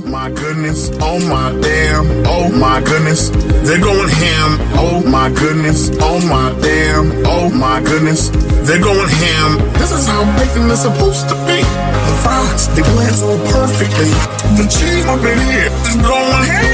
my goodness, oh my damn, oh my goodness, they're going ham, oh my goodness, oh my damn, oh my goodness, they're going ham. This is how bacon is supposed to be. The fries, they blend so perfectly. The cheese up in here is going ham.